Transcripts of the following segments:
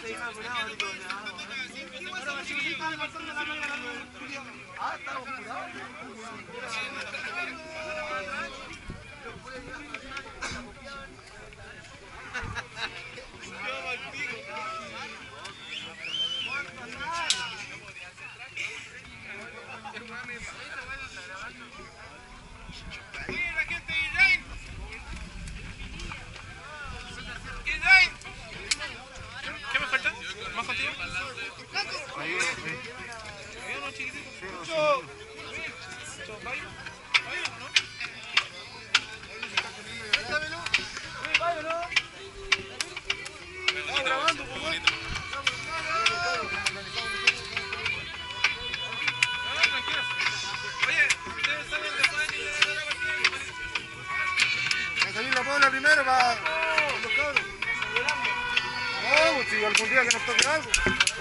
Primero para los cabros. Vamos, si algún día que nos toque algo.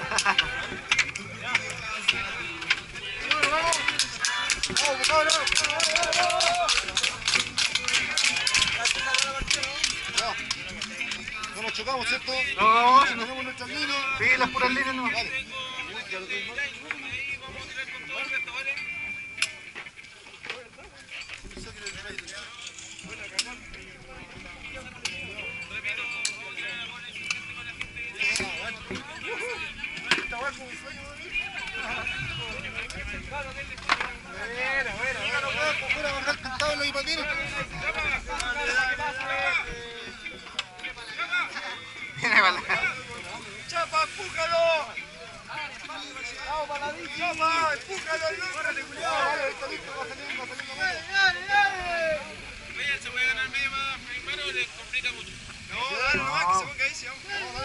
Vamos, cabros. No nos chocamos, ¿cierto? No, si nos vemos nuestras líneas. Sí, las puras líneas no. Vale. ¡Chapa, empújalo! ¡Vamos, paladín! ¡Chapa, empújalo! ¡Córrete, culiao! ¡Dale, está listo! ¡Va saliendo, va saliendo! ¡Dale, dale! Oye, ¿se puede ganar medio más primero o le complica mucho? No, dale nomás, que se ponga ahí, sí, vamos.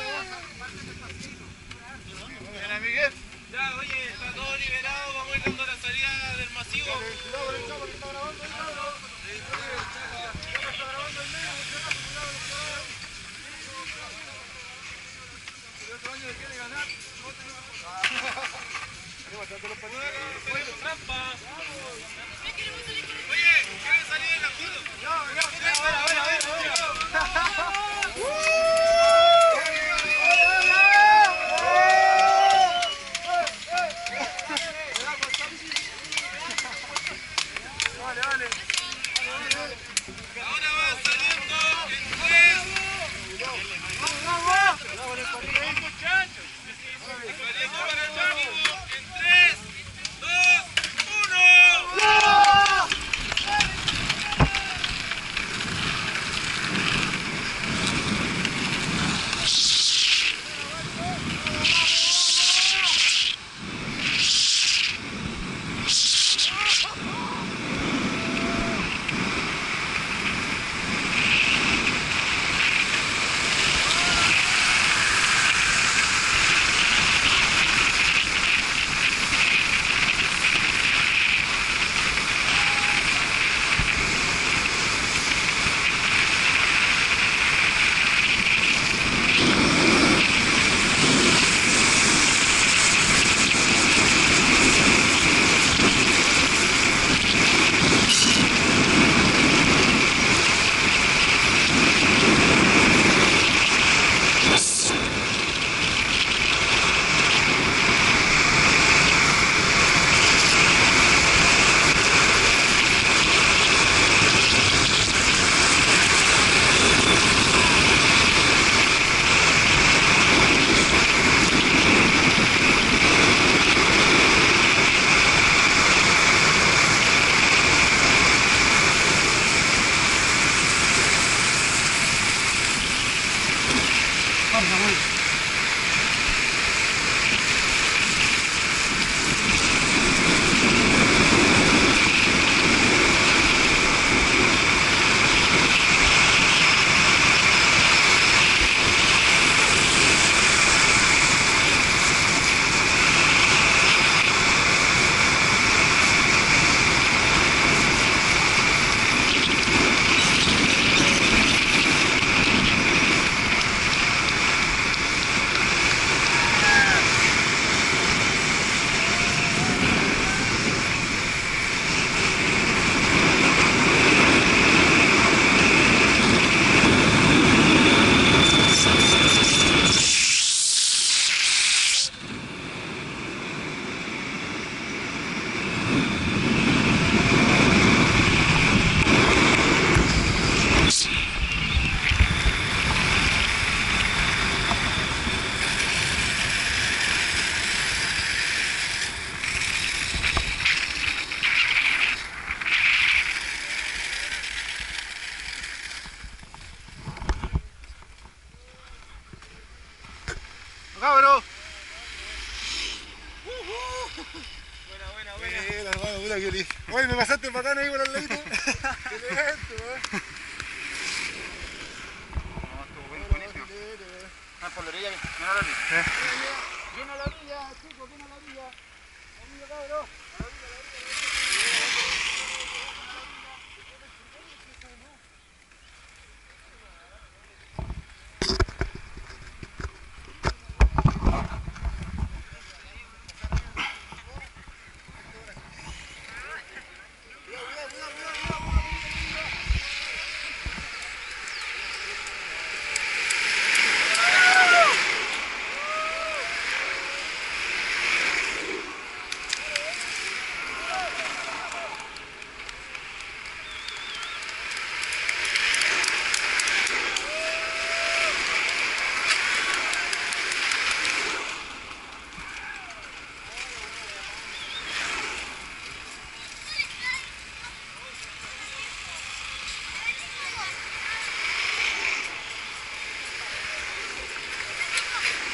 Hola, Miguel. Ya, oye, está todo liberado, vamos a ir dando la salida del masivo. Cuidado con el chapa que está grabando ahí, cabrón. El chapa está grabando en medio, el chapa, cuidado con el chapa. El otro año le quiere ganar. Oye, trampa. Oye, ¿quieren salir en la foto? Vale. Ahora va saliendo en 3. Muchachos. Saliendo para el máximo en 3, 2, 1. cabro. Buena. Buena, hermano, mira que lindo. Oye, me pasaste bacán ahí por al ladito. Excelente, weón. Por la orilla, bien a la orilla. Bien a la orilla, chicos, bien a la orilla. Amigo, cabrón.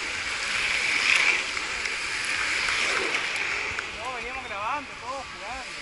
No, veníamos grabando, todos jugando.